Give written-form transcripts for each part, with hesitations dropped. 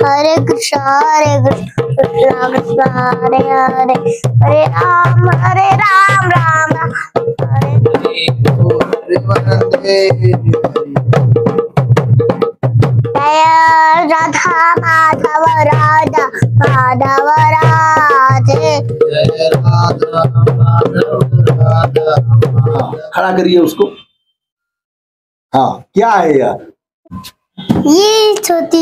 हरे कृष्ण कृष्ण कृष्ण हरे हरे, हरे राम राम राम हरे जय राधा माधव राधा माधव राधे। खड़ा करिए उसको। हाँ, क्या है यार? ये छोटी।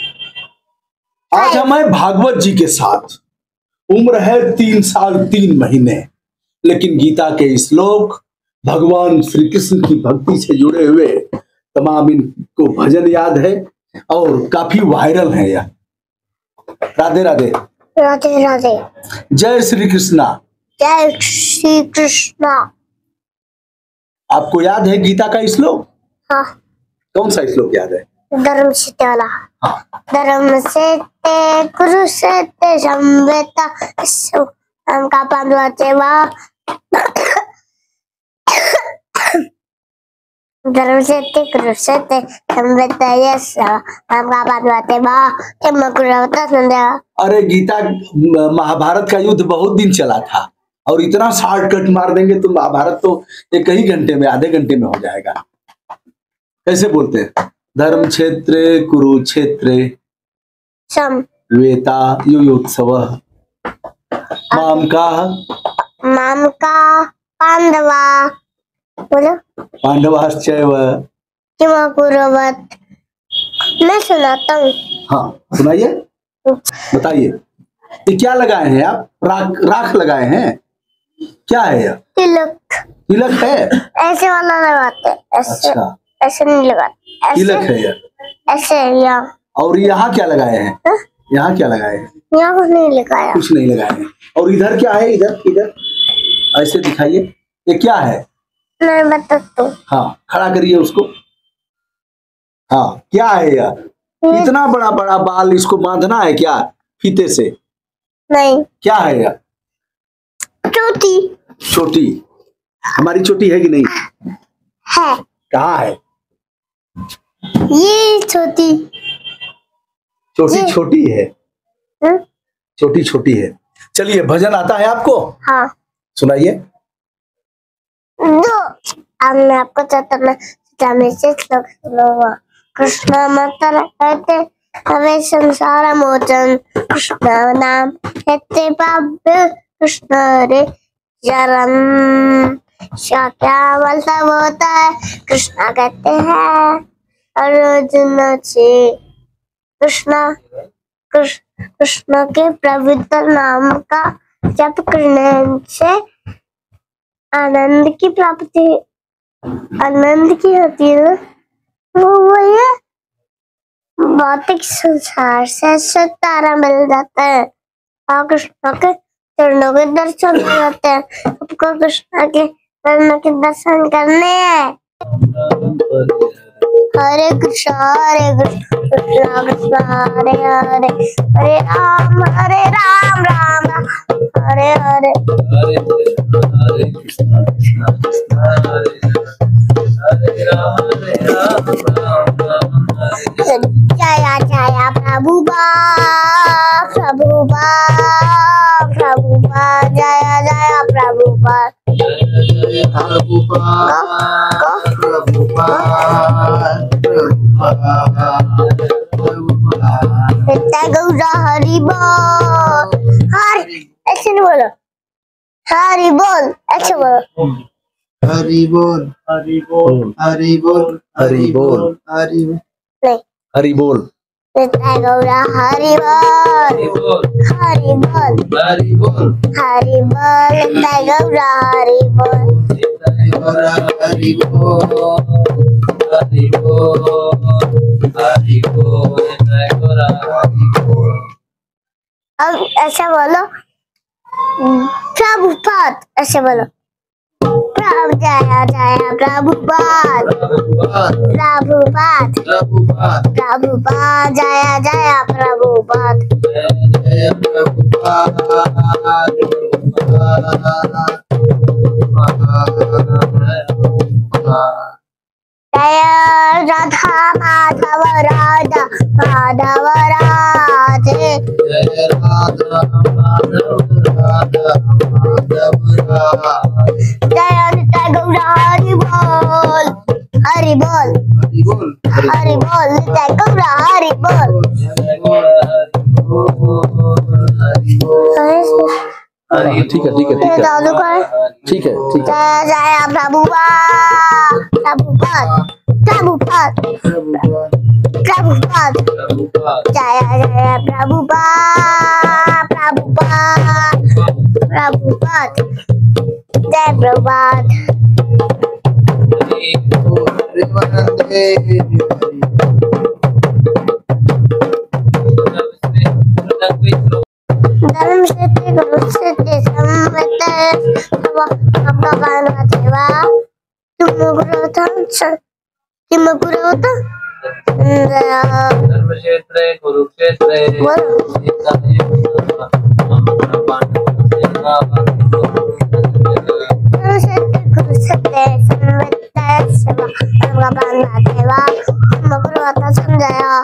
आज हमें भागवत जी के साथ उम्र है 3 साल 3 महीने, लेकिन गीता के श्लोक भगवान श्री कृष्ण की भक्ति से जुड़े हुए तमाम इनको भजन याद है और काफी वायरल है यह। राधे राधे। राधे राधे। जय श्री कृष्णा। जय श्री कृष्णा। आपको याद है गीता का श्लोक? हाँ। कौन सा श्लोक याद है? धर्म से वाला। हाँ। धर्म से कुरुक्षेत्र संवेता का पांडवाचे वा धर्म से कुरुक्षेत्र संवेता का पांडवाचे वा संध्या। अरे गीता महाभारत का युद्ध बहुत दिन चला था और इतना शॉर्टकट मार देंगे तो महाभारत तो एक ही घंटे में, आधे घंटे में हो जाएगा। कैसे बोलते हैं? धर्म क्षेत्र कुरुक्षेत्र वेता युयोत्सव माम का पांडवा बोलो पांडवाश्चैव किम कुर्वत। मैं सुनाता हूँ। हाँ सुनाइए, बताइए। ये क्या लगाए हैं आप? राख लगाए हैं? क्या है यह? तिलक। तिलक है? ऐसे वाला लगाते हैं। ऐसे। अच्छा। ऐसे नहीं लगाते। तिलक है यह? ऐसे यहाँ। और यहाँ क्या लगाए हैं? यहाँ क्या लगाए हैं? यहाँ कुछ नहीं लगाया। कुछ नहीं लगाए हैं। और इधर क्या है? इधर ऐसे दिखाइए, ये क्या है? मैं बताता हूँ। हाँ, खड़ा करिए उसको। हाँ, क्या है यार? इतना बड़ा बड़ा बाल, इसको बांधना है क्या फीते से? नहीं। क्या है यार? चोटी। चोटी? हमारी चोटी है कि नहीं है? कहाँ है? ये छोटी छोटी है। छोटी छोटी है। चलिए, भजन आता है आपको? हाँ सुनाइए। अब मैं आपको चैतन्य से श्लोक सुनाऊंगा। कृष्ण मंत्र कहते हमें संसार मोचन, कृष्ण नाम कहते पाप कृष्ण रे चरण। क्या मतलब होता है? कृष्णा कहते हैं अर्जुन से कृष्ण के पवित्र नाम का जप करने से आनंद की प्राप्ति, आनंद की होती है। वो ये भौतिक संसार से छुटकारा मिल जाता है और कृष्ण के चरणों के दर्शन हो जाते हैं। आपको कृष्ण के चरणों के दर्शन करने हैं। हरे कृष्ण कृष्ण कृष्ण हरे हरे, हरे राम राम हरे हरे, हरे कृष्ण कृष्ण हरे हरे जय जय प्रभुपा जय जय प्रभुपा। गौरा हरि बोल। ऐसे नहीं बोलो, हरि बोल ऐसे बोलो। हरि बोल हरि बोल हरि बोल हरि बोल हरि नहीं, हरि बोल। गौरा हरि बोल हरि बोल हरि बोल हरि बोल। गौरा हरि बोल हरि बोल हरि बोल हरि बोल। अब ऐसा बोलो प्रभुपाद, ऐसे बोलो प्रभु जय जय प्रभुपाद प्रभुपाद प्रभुपाद जय जय प्रभुपाद। जय राधा माधव राधा माधव राधे। जय निताय गौर हरि बोल, हरि बोल, हरि बोल, निताय गौर हरि बोल। ठीक है ठीक है ठीक है ठीक है ठीक है। जय जय प्रभुपाद, प्रभुपाद, प्रभुपाद, प्रभुपाद, जय जय प्रभुपाद, प्रभुपाद, प्रभुपाद, जय प्रभुपाद। धर्म से गुरु से संवत आपका बांधा देवा तुम गुरु तुम गुरु धर्म क्षेत्र कुरुक्षेत्र समझाया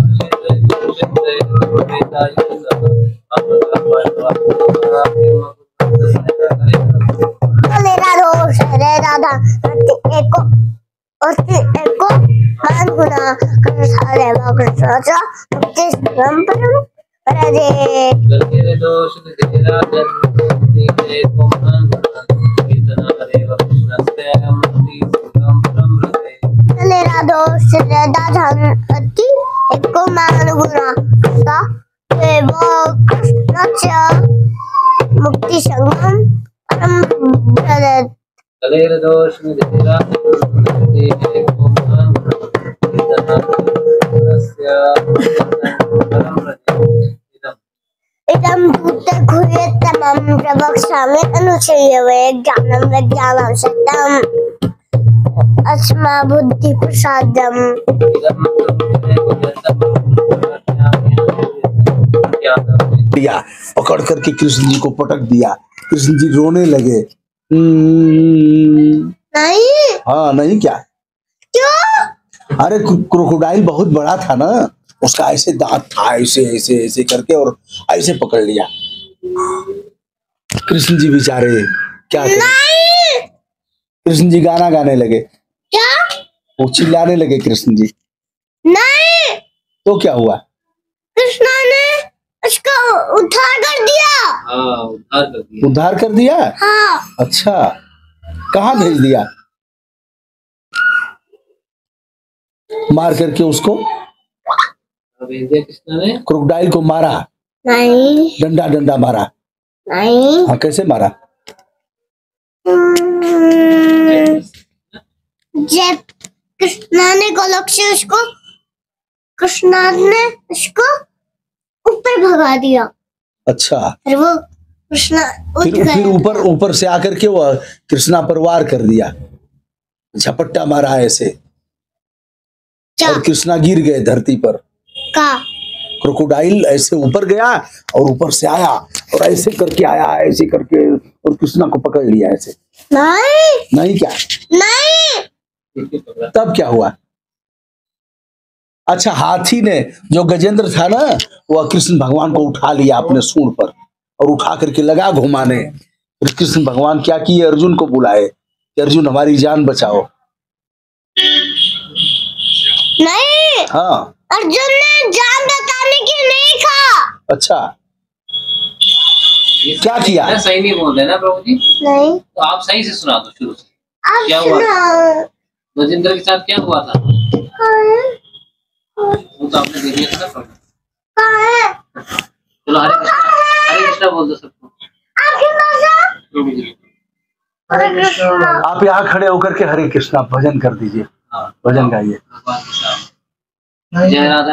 राधा एको एको मान गुना सारे कृष्णाचा मुक्ति परम राजे दोष तेरा नीले को मान कीर्तना हरे कृष्णस्य मुक्ति सुगम परम रते तेरा दोष राधा अति एको मान गुना सा देव कृष्णाचा मुक्ति संगम परम रते कलेर दोष तेरा नीले को मान कीर्तना कृष्णस्य परम रते इदं भूते घुर्यतमं प्रवक्ष्यामि अनुचयवे ज्ञानं विज्ञानं सत्यम् अस्मा बुद्धि प्रसादम्। दिया पकड़ करके कृष्ण जी को पटक दिया, कृष्ण जी रोने लगे। नहीं हाँ नहीं क्या क्यों? अरे क्रोकोडाइल बहुत बड़ा था ना, उसका ऐसे दांत था, ऐसे ऐसे ऐसे करके और ऐसे पकड़ लिया। कृष्ण जी बेचारे क्या करें? कृष्ण जी गाना गाने लगे। क्या? वो चिल्लाने लगे कृष्ण जी। नहीं, तो क्या हुआ? कृष्णा ने उसको उद्धार कर दिया। हाँ उद्धार कर दिया। उद्धार कर दिया? हाँ। अच्छा, कहाँ भेज दिया? मार करके उसको भेज दिया कृष्णा ने। क्रोकोडाइल को मारा? नहीं डंडा डंडा मारा? नहीं। हाँ कैसे मारा? जब कृष्णा ने गोलोक से उसको कृष्णा ने उसको ऊपर भगा दिया। अच्छा, फिर वो कृष्णा उठ फिर गया। ऊपर से आकर के वो कृष्णा पर वार कर दिया, झपट्टा मारा ऐसे क्या? और कृष्णा गिर गए धरती पर। का क्रोकोडाइल ऐसे ऊपर गया और ऊपर से आया और ऐसे करके आया, ऐसे करके और कृष्णा को पकड़ लिया ऐसे। नहीं नहीं क्या? नहीं। तब क्या हुआ? अच्छा, हाथी ने जो गजेंद्र था ना, वह कृष्ण भगवान को उठा लिया अपने सूंड पर और उठा करके लगा घुमाने। फिर कृष्ण भगवान क्या किए? अर्जुन को बुलाए कि अर्जुन हमारी जान बचाओ। नहीं, हाँ, अर्जुन ने जान बचाने की नहीं कहा। अच्छा, क्या किया? सही नहीं बोल रहे ना प्रभु जी। नहीं, तो आप सही से सुना दो शुरू से। आप क्या हुआ? सुनाओ। गजेंद्र के साथ क्या हुआ था? कहाँ है? वो तो आपने दे दिया था ना प्रभु। कहाँ है? चलो हरे कृष्णा बोल दो सबको। आपकी भाषा? प्रभु जी। हरे कृष्णा। आप यहाँ खड़े होकर के हरे कृष्णा भजन कर दीजिए। हाँ भजन गाइए। भगवान के साथ। जय राधा।